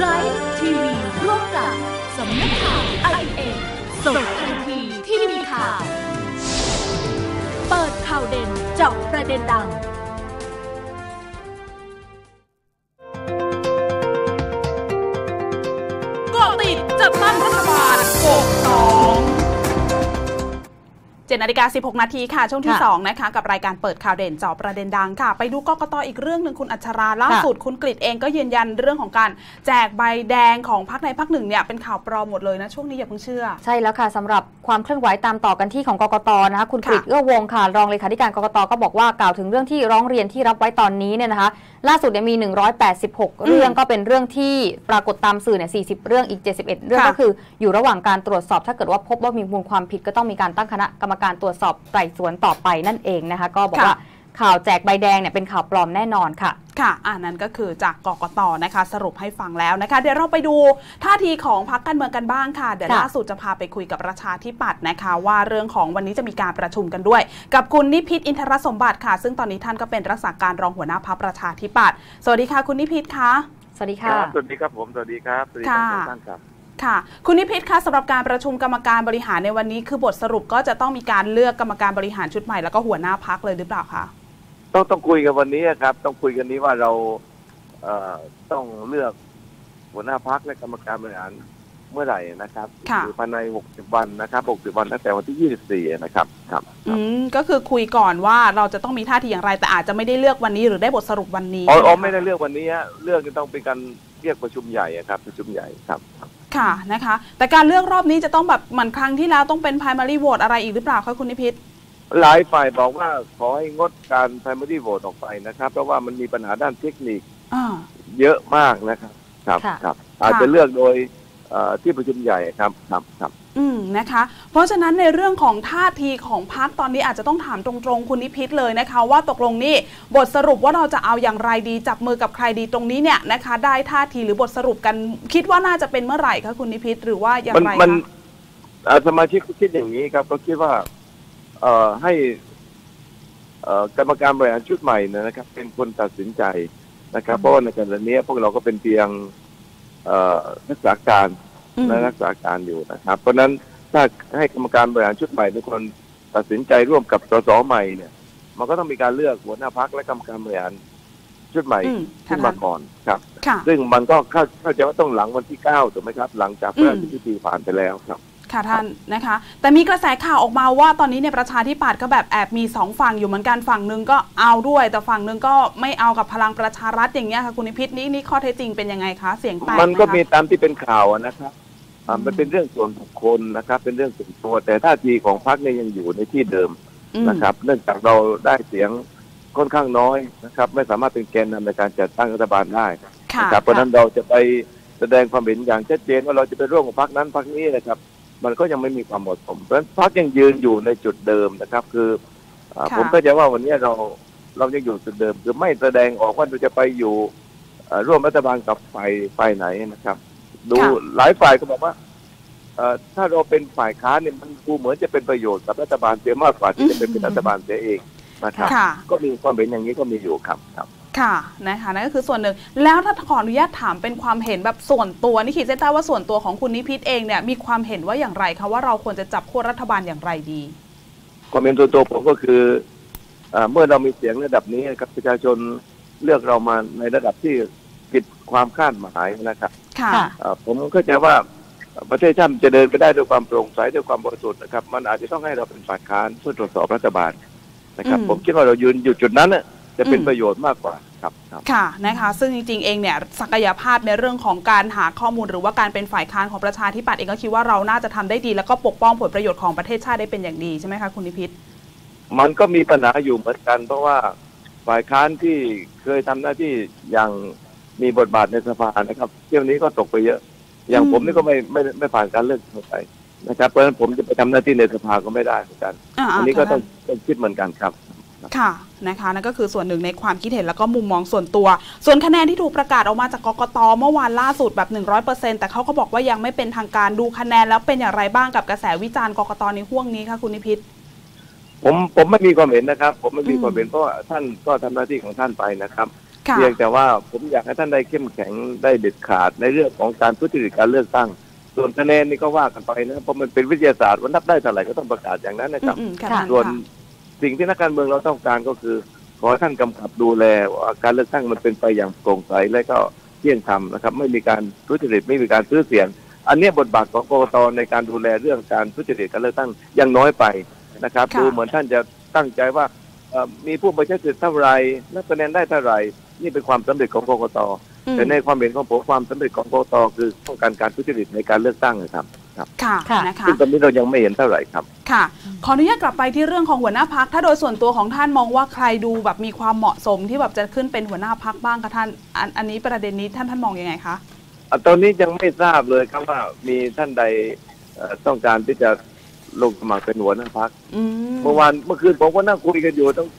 Drive ทีวีร่วมกับสำนักข่าว IEA สดทันทีที่มีข่าวเปิดข่าวเด่นเจาะประเด็นดังเกาะติดจัดตั้งรัฐบาล7:16 นาทีค่ะช่วงที่2นะคะกับรายการเปิดข่าวเด่นเจาะประเด็นดังค่ะไปดูกกต.อีกเรื่องหนึ่งคุณอัชราล่าสุดคุณกฤษเองก็ยืนยันเรื่องของการแจกใบแดงของพรรคใดพรรคหนึ่งเนี่ยเป็นข่าวปลอมหมดเลยนะช่วงนี้อย่าเพิ่งเชื่อใช่แล้วค่ะสำหรับความเคลื่อนไหวตามต่อกันที่ของกกต.นะคะคุณกฤษเอื้อวงค่ะรองเลขาธิการกกต.ก็บอกว่ากล่าวถึงเรื่องที่ร้องเรียนที่รับไว้ตอนนี้เนี่ยนะคะล่าสุดมี186เรื่องก็เป็นเรื่องที่ปรากฏตามสื่อเนี่ย40เรื่องอีก71เรื่องก็คืออยู่ระหว่างการตรวจสอบถ้าเกิดว่าพบว่ามีมูลความผิดก็ต้องมีการตั้งคณะกรรมการตรวจสอบไต่สวนต่อไปนั่นเองนะคะก็บอกว่าข่าวแจกใบแดงเนี่ยเป็นข่าวปลอมแน่นอนค่ะค่ะนั่นก็คือจากกกต.นะคะสรุปให้ฟังแล้วนะคะเดี๋ยวเราไปดูท่าทีของพรรคการเมืองกันบ้างค่ะเดี๋ยวล่าสุดจะพาไปคุยกับประชาธิปัตย์นะคะว่าเรื่องของวันนี้จะมีการประชุมกันด้วยกับคุณนิพิษอินทรสมบัติค่ะซึ่งตอนนี้ท่านก็เป็นรักษาการรองหัวหน้าพรรคประชาธิปัตย์สวัสดีค่ะคุณนิพิษค่ะสวัสดีค่ะสวัสดีครับผมสวัสดีครับสวัสดีครับท่านครับค่ะคุณนิพิษคะสำหรับการประชุมกรรมการบริหารในวันนี้คือบทสรุปก็จะต้องมีการเลือกกรรมการบริหารชุดใหม่แล้วก็หัวหน้าพรรคเลยหรือเปล่าคะต้องคุยกันวันนี้ครับต้องคุยกันนี้ว่าเราต้องเลือกหัวหน้าพรรคและกรรมการบริหารเมื่อไหร่นะครับภายใน60วันนะครับ60วันตั้งแต่วันที่24นะครับครับก็คือคุยก่อนว่าเราจะต้องมีท่าทีอย่างไรแต่อาจจะไม่ได้เลือกวันนี้หรือได้บทสรุปวันนี้ไม่ได้เลือกวันนี้เลือกจะต้องเป็นการเรียกประชุมใหญ่ครับประชุมใหญ่ครับค่ะนะคะแต่การเลือกรอบนี้จะต้องแบบเหมือนครั้งที่แล้วต้องเป็น primary vote อะไรอีกหรือเปล่าคะคุณนิพิษหลายฝ่ายบอกว่าขอให้งดการ primary vote ออกไปนะครับเพราะว่ามันมีปัญหาด้านเทคนิคเยอะมากนะครับครับอาจจะเลือกโดยที่ประชุมใหญ่ครับนะคะเพราะฉะนั้นในเรื่องของท่าทีของพรรคตอนนี้อาจจะต้องถามตรงๆคุณนิพิษเลยนะคะว่าตกลงนี่บทสรุปว่าเราจะเอาอย่างไรดีจับมือกับใครดีตรงนี้เนี่ยนะคะได้ท่าทีหรือบทสรุปกันคิดว่าน่าจะเป็นเมื่อไหร่คะคุณนิพิษหรือว่าอย่างไรคะสมาชิกคิดอย่างนี้ครับก็คิดว่าให้กรรมการบริหารชุดใหม่นะครับเป็นคนตัดสินใจนะครับเพราะว่าในขณะนี้พวกเราก็เป็นเพียงรักษาการอยู่นะครับเพราะนั้นถ้าให้กรรมการบริหารชุดใหม่เป็นคนตัดสินใจร่วมกับสสใหม่เนี่ยมันก็ต้องมีการเลือกหัวหน้าพรรคและกรรมการบริหารชุดใหม่ขึ้นมาก่อนครับซึ่งมันก็เข้าใจว่าต้องหลังวันที่9ถูกไหมครับหลังจากพระราชพิธีผ่านไปแล้วครับค่ะท่านนะคะแต่มีกระแสข่าวออกมาว่าตอนนี้ในประชาธิปัตย์ก็แบบแอบมี2ฝั่งอยู่เหมือนกันฝั่งหนึ่งก็เอาด้วยแต่ฝั่งหนึ่งก็ไม่เอากับพลังประชารัฐอย่างเงี้ยค่ะคุณนิพิษนี่ข้อเท็จจริงเป็นยังไงคะเสียงแตกมันก็มีตามที่เป็นข่าวนะครับมันเป็นเรื่องส่วนบุคคลนะครับเป็นเรื่องส่วนตัวแต่ท่าทีของพรรคเนี่ยยังอยู่ในที่เดิมนะครับเนื่องจากเราได้เสียงค่อนข้างน้อยนะครับไม่สามารถเป็นแกนนำในการจัดตั้งรัฐบาลได้นะครับเพราะนั้นเราจะไปแสดงความเห็นอย่างชัดเจนว่าเราจะไปร่วมกับพรรคนั้นพรรคนี้นะครับมันก็ยังไม่มีความเหมาะสมเพราะฉะนั้นพรรคยังยืนอยู่ในจุดเดิมนะครับคือผมก็จะว่าวันนี้เรายังอยู่จุดเดิมคือไม่แสดงออกว่าเราจะไปอยู่ร่วมรัฐบาลกับฝ่ายไหนนะครับดูหลายฝ่ายก็บอกว่าถ้าเราเป็นฝ่ายค้านเนี่ยมันดูเหมือนจะเป็นประโยชน์กับรัฐบาลเสียมากกว่าที่จะเป็นรัฐบาลเสียเองนะครับก็มีความเห็นอย่างนี้ก็มีอยู่ครับค่ะนะคะนั่นก็คือส่วนหนึ่งแล้วถ้าขออนุญาตถามเป็นความเห็นแบบส่วนตัวนี่ขีดเส้นใต้ว่าส่วนตัวของคุณนิพิษเองเนี่ยมีความเห็นว่าอย่างไรคะว่าเราควรจะจับขั้วรัฐบาลอย่างไรดีความเห็นตัวผมก็คือเมื่อเรามีเสียงระดับนี้ครับประชาชนเลือกเรามาในระดับที่ผิดความคาดหมายนะครับผมเข้าใจว่าประเทศชาติจะเดินไปได้ด้วยความโปร่งใสด้วยความบริสุทธิ์นะครับมันอาจจะต้องให้เราเป็นฝ่ายค้านเพื่อตรวจสอบรัฐบาลนะครับผมคิดว่าเรายืนอยู่จุดนั้นจะเป็นประโยชน์มากกว่าครับค่ะนะคะซึ่งจริงๆเองเนี่ยศักยภาพในเรื่องของการหาข้อมูลหรือว่าการเป็นฝ่ายค้านของประชาธิปัตย์เองก็คิดว่าเราน่าจะทำได้ดีแล้วก็ปกป้องผลประโยชน์ของประเทศชาติได้เป็นอย่างดีใช่ไหมคะคุณนิพิษมันก็มีปัญหาอยู่เหมือนกันเพราะว่าฝ่ายค้านที่เคยทำหน้าที่อย่างมีบทบาทในสภานะครับเที่ยวนี้ก็ตกไปเยอะอย่างผมนี่ก็ไม่ผ่านการเลือกตั้งไปนะครับเพราะฉะนั้นผมจะไปทำหน้าที่ในสภาก็ไม่ได้เหมือนกันอันนี้ก็ต้องคิดเหมือนกันครับค่ะนะคะนั่นก็คือส่วนหนึ่งในความคิดเห็นแล้วก็มุมมองส่วนตัวส่วนคะแนนที่ถูกประกาศออกมาจากกกต.เมื่อวานล่าสุดแบบ 100% แต่เขาก็บอกว่ายังไม่เป็นทางการดูคะแนนแล้วเป็นอย่างไรบ้างกับกระแสวิจารณ์กกต.ในห่วงนี้คะคุณนิพิษผมไม่มีความเห็นนะครับผมไม่มีความเห็นเพราะท่านก็ทำหน้าที่ของท่านไปนะครับเพียงแต่ว่าผมอยากให้ท่านได้เข้มแข็งได้เด็ดขาดในเรื่องของการทุจริตการเลือกตั้งส่วนคะแนนนี่ก็ว่ากันไปนะเพราะมันเป็นวิทยาศาสตร์ว่านับได้เท่าไหร่ก็ต้องประกาศอย่างนั้นนะครับส่วนสิ่งที่นักการเมืองเราต้องการก็คือขอท่านกำกับดูแลว่าการเลือกตั้งมันเป็นไปอย่างโปร่งใสและก็เที่ยงธรรมนะครับไม่มีการทุจริตไม่มีการซื้อเสียงอันนี้บทบาทของกกต.ในการดูแลเรื่องการทุจริตการเลือกตั้งยังน้อยไปนะครับดูเหมือนท่านจะตั้งใจว่ามีผู้ไปใช้สิทธิ์เท่าไรนับคะแนนได้เท่าไรนี่เป็นความสำเร็จของกกต.แต่ในความเห็นของผมความสำเร็จของกกต.คือป้องกันการทุจริตในการเลือกตั้งนะครับค่ะนะคะซึ่งตอนนี้เรายังไม่เห็นเท่าไหร่ครับค่ะขออนุญาตกลับไปที่เรื่องของหัวหน้าพรรคถ้าโดยส่วนตัวของท่านมองว่าใครดูแบบมีความเหมาะสมที่แบบจะขึ้นเป็นหัวหน้าพรรคบ้างคะท่านอันนี้ประเด็นนี้ท่านมองยังไงคะตอนนี้ยังไม่ทราบเลยครับว่ามีท่านใดต้องการที่จะลงสมัครเป็นหัวหน้าพรรคเมื่อคืนผมก็นั่งคุยกันอยู่ต้อง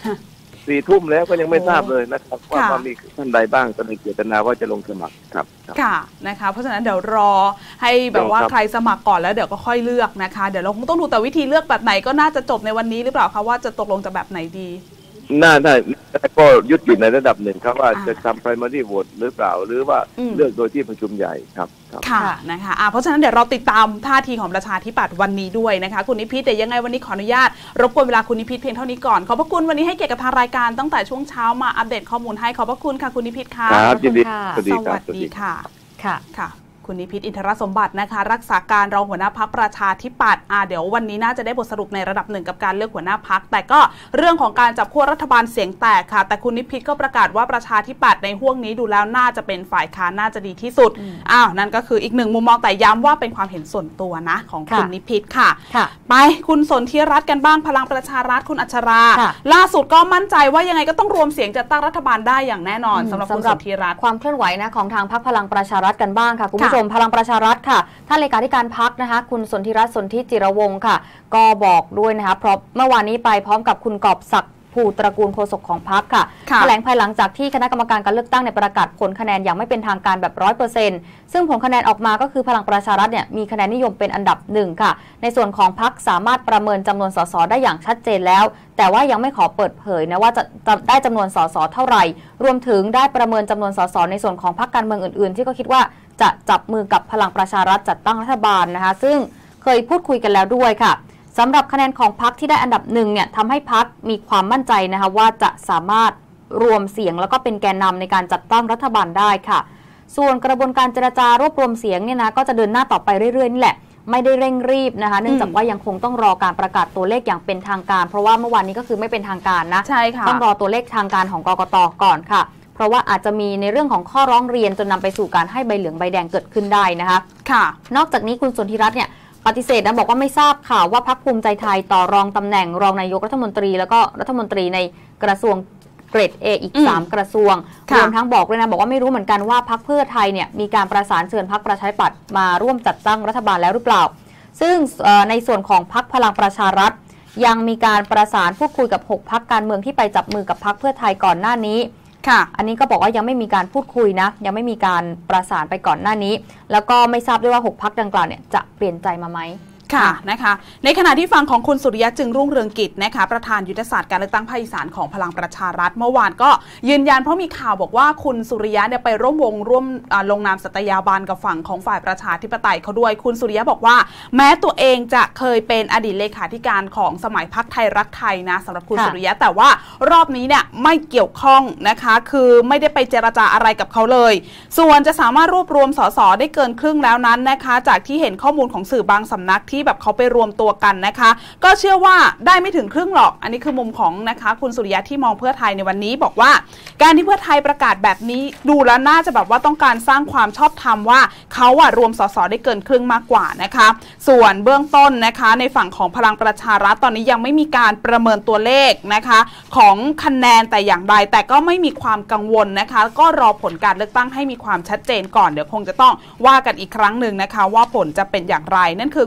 4 ทุ่มแล้วก็ยังไม่ทราบเลยนะครับว่ามีท่านใดบ้างแสดงเจตนาว่าจะลงสมัครครับค่ะนะคะเพราะฉะนั้นเดี๋ยวรอให้แบบว่าใครสมัครก่อนแล้วเดี๋ยวก็ค่อยเลือกนะคะเดี๋ยวเราคงต้องดูแต่วิธีเลือกแบบไหนก็น่าจะจบในวันนี้หรือเปล่าคะว่าจะตกลงจะแบบไหนดีน่าได้ก็ยุติในระดับหนึ่งครับว่าจะทำ primary vote หรือเปล่าหรือว่าเลือกโดยที่ประชุมใหญ่ครับค่ะนะคะเพราะฉะนั้นเดี๋ยวเราติดตามท่าทีของประชาธิปัตย์วันนี้ด้วยนะคะคุณนิพิษแต่ยังไงวันนี้ขออนุญาตรบกวนเวลาคุณนิพิษเพียงเท่านี้ก่อนขอบพระคุณวันนี้ให้เกียรติกับทางรายการตั้งแต่ช่วงเช้ามาอัปเดตข้อมูลให้ขอบพระคุณค่ะคุณนิพิษค่ะครับยินดีสวัสดีค่ะค่ะคุณนิพิษอินทรสมบัตินะคะรักษาการรองหัวหน้าพรรคประชาธิปัตย์เดี๋ยววันนี้น่าจะได้บทสรุปในระดับหนึ่งกับการเลือกหัวหน้าพรรคแต่ก็เรื่องของการจับขั้วรัฐบาลเสียงแตกค่ะแต่คุณนิพิษก็ประกาศว่าประชาธิปัตย์ในห่วงนี้ดูแล้วน่าจะเป็นฝ่ายค้านน่าจะดีที่สุดนั่นก็คืออีกหนึ่งมุมมองแต่ย้ำว่าเป็นความเห็นส่วนตัวนะของคุณนิพิษค่ะไปคุณสนธิรัตน์กันบ้างพลังประชารัฐคุณอัชราล่าสุดก็มั่นใจว่ายังไงก็ต้องรวมเสียงจัดตั้งรัฐบาลได้อย่างแน่นอนสำหรับคุณสนธิรัตน์ความเคลื่อนไหวนะของทางพรรคพลังประชารัฐกันบ้างค่ะคุณผู้ชมพลังประชารัฐค่ะท่านเลขาธิการพรรคนะคะคุณสนธิรัตน์สนธิจิรวงศ์ค่ะก็บอกด้วยนะคะเพราะเมื่อวานนี้ไปพร้อมกับคุณกอบศักดิ์ภูตระกูลโฆษกของพรรคค่ะแถลงภายหลังจากที่คณะกรรมการการเลือกตั้งในประกาศผลคะแนนอย่างไม่เป็นทางการแบบ 100% ซึ่งผลคะแนนออกมาก็คือพลังประชารัฐเนี่ยมีคะแนนนิยมเป็นอันดับ1ค่ะในส่วนของพรรคสามารถประเมินจำนวนสสได้อย่างชัดเจนแล้วแต่ว่ายังไม่ขอเปิดเผยนะว่าจะได้จำนวนสสเท่าไหร่รวมถึงได้ประเมินจำนวนสสในส่วนของพรรคการเมืองอื่นๆที่ก็คิดว่าจะจับมือกับพลังประชารัฐจัดตั้งรัฐบาลนะคะซึ่งเคยพูดคุยกันแล้วด้วยค่ะสำหรับคะแนนของพรรคที่ได้อันดับ1เนี่ยทำให้พรรคมีความมั่นใจนะคะว่าจะสามารถรวมเสียงแล้วก็เป็นแกนนำในการจัดตั้งรัฐบาลได้ค่ะส่วนกระบวนการเจรจารวบรวมเสียงเนี่ยนะก็จะเดินหน้าต่อไปเรื่อยๆนี่แหละไม่ได้เร่งรีบนะคะเนื่องจากว่ายังคงต้องรอการประกาศตัวเลขอย่างเป็นทางการเพราะว่าเมื่อวานนี้ก็คือไม่เป็นทางการนะใช่ค่ะต้องรอตัวเลขทางการของกกต.ก่อนค่ะเพราะว่าอาจจะมีในเรื่องของข้อร้องเรียนจนนำไปสู่การให้ใบเหลืองใบแดงเกิดขึ้นได้นะคะค่ะนอกจากนี้คุณสนธิรัตน์เนี่ยปฏิเสธนะบอกว่าไม่ทราบข่าวว่าพรรคภูมิใจไทยต่อรองตำแหน่งรองนายกรัฐมนตรีแล้วก็รัฐมนตรีในกระทรวงเกรด A อีก3กระทรวงรวมทั้งบอกเลยนะบอกว่าไม่รู้เหมือนกันว่าพรรคเพื่อไทยเนี่ยมีการประสานเชิญพรรคประชาธิปัตย์มาร่วมจัดตั้งรัฐบาลแล้วหรือเปล่าซึ่งในส่วนของพรรคพลังประชารัฐยังมีการประสานพูดคุยกับ6พรรคการเมืองที่ไปจับมือกับพรรคเพื่อไทยก่อนหน้านี้อันนี้ก็บอกว่ายังไม่มีการพูดคุยนะยังไม่มีการประสานไปก่อนหน้านี้แล้วก็ไม่ทราบด้วยว่า6พรรคดังกล่าวเนี่ยจะเปลี่ยนใจมาไหมค่ะนะคะในขณะที่ฟังของคุณสุริยะจึงรุ่งเรืองกิจนะคะประธานยุทธศาสตร์การเลือกตั้งภาคอีสานของพลังประชารัฐเมื่อวานก็ยืนยันเพราะมีข่าวบอกว่าคุณสุริยะเนี่ยไปร่วมลงนามสัตยาบันกับฝั่งของฝ่ายประชาธิปไตยเขาด้วยคุณสุริยะบอกว่าแม้ตัวเองจะเคยเป็นอดีตเลขาธิการของสมัยพรรคไทยรักไทยนะสำหรับคุณสุริยะแต่ว่ารอบนี้เนี่ยไม่เกี่ยวข้องนะคะคือไม่ได้ไปเจรจาอะไรกับเขาเลยส่วนจะสามารถรวบรวมสสได้เกินครึ่งแล้วนั้นนะคะจากที่เห็นข้อมูลของสื่อบางสำนักที่แบบเขาไปรวมตัวกันนะคะก็เชื่อว่าได้ไม่ถึงครึ่งหรอกอันนี้คือมุมของนะคะคุณสุริยะที่มองเพื่อไทยในวันนี้บอกว่าการที่เพื่อไทยประกาศแบบนี้ดูแล้วน่าจะแบบว่าต้องการสร้างความชอบธรรมว่าเขารวมสสได้เกินครึ่งมากกว่านะคะส่วนเบื้องต้นนะคะในฝั่งของพลังประชารัฐตอนนี้ยังไม่มีการประเมินตัวเลขนะคะของคะแนนแต่อย่างใดแต่ก็ไม่มีความกังวลนะคะก็รอผลการเลือกตั้งให้มีความชัดเจนก่อนเดี๋ยวคงจะต้องว่ากันอีกครั้งหนึ่งนะคะว่าผลจะเป็นอย่างไรนั่นคือคุณสุ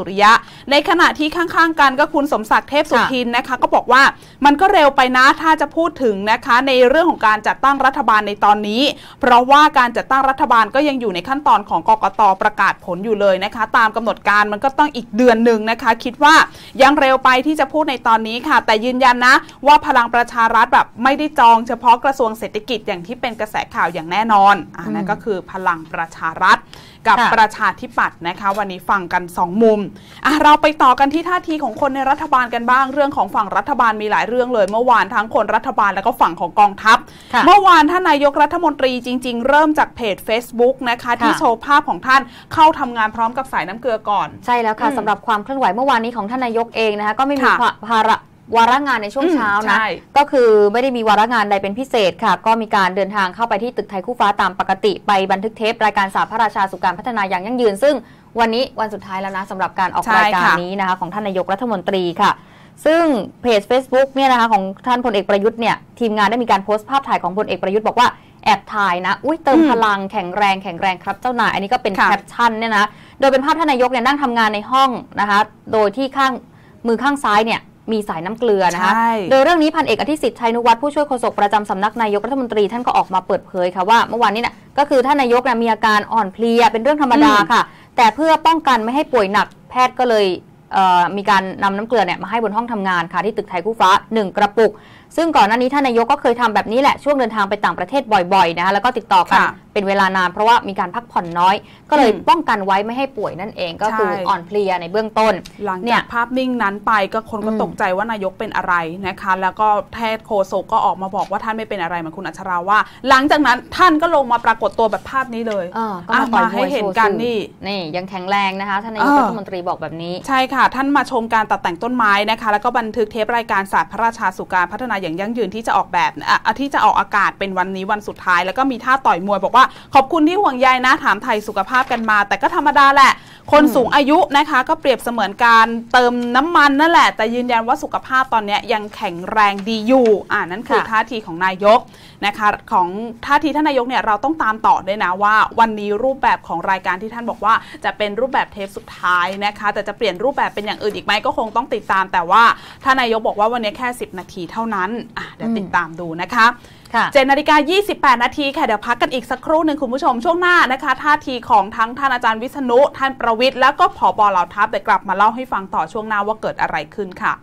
ริยะในขณะที่ข้างๆกันก็คุณสมศักดิ์เทพสุทินนะคะก็บอกว่ามันก็เร็วไปนะถ้าจะพูดถึงนะคะในเรื่องของการจัดตั้งรัฐบาลในตอนนี้เพราะว่าการจัดตั้งรัฐบาลก็ยังอยู่ในขั้นตอนของกกต.ประกาศผลอยู่เลยนะคะตามกำหนดการมันก็ต้องอีกเดือนหนึ่งนะคะคิดว่ายังเร็วไปที่จะพูดในตอนนี้ค่ะแต่ยืนยันนะว่าพลังประชารัฐแบบไม่ได้จองเฉพาะกระทรวงเศรษฐกิจอย่างที่เป็นกระแสข่าวอย่างแน่นอนนั่นก็คือพลังประชารัฐกับประชาธิปัตย์นะคะวันนี้ฟังกัน2มุมเราไปต่อกันที่ท่าทีของคนในรัฐบาลกันบ้างเรื่องของฝั่งรัฐบาลมีหลายเรื่องเลยเมื่อวานทั้งคนรัฐบาลแล้วก็ฝั่งของกองทัพเมื่อวานท่านนายกรัฐมนตรีจริงๆเริ่มจากเพจ Facebook นะคะที่โชว์ภาพของท่านเข้าทำงานพร้อมกับสายน้ำเกลือก่อนใช่แล้วค่ะสำหรับความเคลื่อนไหวเมื่อวานนี้ของท่านนายกเองนะคะก็ไม่มีวาระงานในช่วงเช้านะก็คือไม่ได้มีวาระงานใดเป็นพิเศษค่ะก็มีการเดินทางเข้าไปที่ตึกไทยคู่ฟ้าตามปกติไปบันทึกเทปรายการสาพระราชาสู่การพัฒนาอย่างยั่งยืนซึ่งวันนี้วันสุดท้ายแล้วนะสำหรับการออกรายการนี้นะคะของท่านนายกรัฐมนตรีค่ะซึ่งเพจ Facebook เนี่ยนะคะของท่านพลเอกประยุทธ์เนี่ยทีมงานได้มีการโพสต์ภาพถ่ายของพลเอกประยุทธ์บอกว่าแอบถ่ายนะเติมพลังแข็งแรงครับเจ้านายอันนี้ก็เป็นแคปชั่นเนี่ยนะโดยเป็นภาพท่านนายกเนี่ยนั่งทำงานในห้องนะคะโดยที่มือข้างซ้ายเนี่ยมีสายน้ำเกลือนะคะโดยเรื่องนี้พันเอกอธิสิทธิ์ชัยนุวัฒน์ผู้ช่วยโฆษกประจำสำนักนายกรัฐมนตรีท่านก็ออกมาเปิดเผยค่ะว่าเมื่อวานนี้เนี่ยก็คือท่านนายกมีอาการอ่อนเพลียเป็นเรื่องธรรมดาค่ะแต่เพื่อป้องกันไม่ให้ป่วยหนักแพทย์ก็เลยมีการนำน้ำเกลือเนี่ยมาให้บนห้องทำงานค่ะที่ตึกไทยคู่ฟ้า1 กระปุกซึ่งก่อนหน้านี้ท่านนายกก็เคยทำแบบนี้แหละช่วงเดินทางไปต่างประเทศบ่อยๆนะคะแล้วก็ติดต่อกันเป็นเวลานานเพราะว่ามีการพักผ่อนน้อยก็เลยป้องกันไว้ไม่ให้ป่วยนั่นเองก็คืออ่อนเพลียในเบื้องต้นหลังจากภาพนิ่งนั้นไปก็คนก็ตกใจว่านายกเป็นอะไรนะคะแล้วก็แพทย์โฆษกก็ออกมาบอกว่าท่านไม่เป็นอะไรเหมือนคุณอัชราว่าหลังจากนั้นท่านก็ลงมาปรากฏตัวแบบภาพนี้เลยก็มาให้เห็นกันนี่ยังแข็งแรงนะคะท่านนายกรัฐมนตรีบอกแบบนี้ใช่ค่ะท่านมาชมการตัดแต่งต้นไม้นะคะแล้วก็บันทึกเทปรายการศาสตร์พระราชาสู่การพัฒนาอย่างยั่งยืนที่จะออกแบบที่จะออกอากาศเป็นวันนี้วันสุดท้ายแล้วก็มีท่าต่อยมวยบอกว่าขอบคุณที่ห่วงใยนะถามไทยสุขภาพกันมาแต่ก็ธรรมดาแหละคนสูงอายุนะคะก็เปรียบเสมือนการเติมน้ำมันนั่นแหละแต่ยืนยันว่าสุขภาพตอนนี้ยังแข็งแรงดีอยู่นั่นคือท่าทีของนายกนะคะของท่าทีท่านนายกเนี่ยเราต้องตามต่อด้วยนะว่าวันนี้รูปแบบของรายการที่ท่านบอกว่าจะเป็นรูปแบบเทปสุดท้ายนะคะแต่จะเปลี่ยนรูปแบบเป็นอย่างอื่นอีกไหมก็คงต้องติดตามแต่ว่าท่านนายกบอกว่าวันนี้แค่10 นาทีเท่านั้นเดี๋ยวติดตามดูนะคะ7:28 นาทีค่ะเดี๋ยวพักกันอีกสักครู่หนึ่งคุณผู้ชมช่วงหน้านะคะท่าทีของทั้งท่านอาจารย์วิษณุท่านประวิตรแล้วก็ผบ.เหล่าทัพเดี๋ยวกลับมาเล่าให้ฟังต่อช่วงหน้าว่าเกิดอะไรขึ้นค่ะ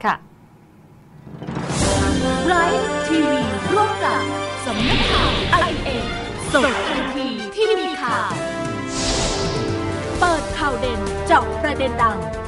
ไรท์ทีวีร่วมกับสำนักข่าว INA สดทันทีที่มีข่าวเปิดข่าวเด่นเจาะประเด็นดัง